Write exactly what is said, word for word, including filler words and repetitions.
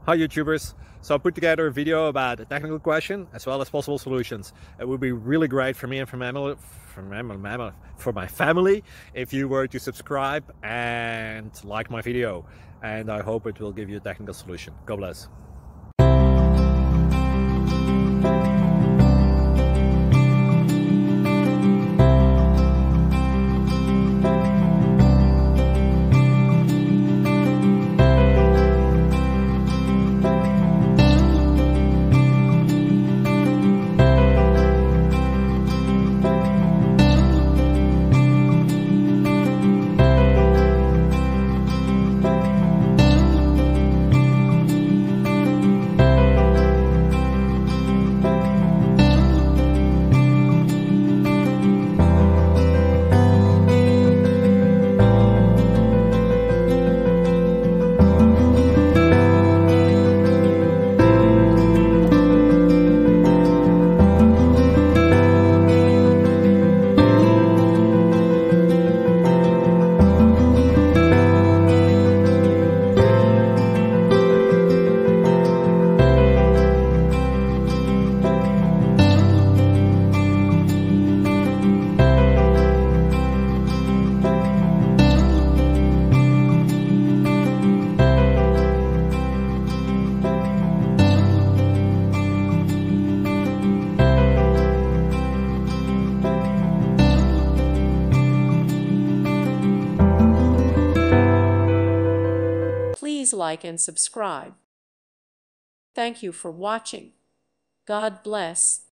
Hi YouTubers! So I put together a video about a technical question as well as possible solutions. It would be really great for me and for my family, for my, for my family if you were to subscribe and like my video. And I hope it will give you a technical solution. God bless. Please like and subscribe. Thank you for watching. God bless.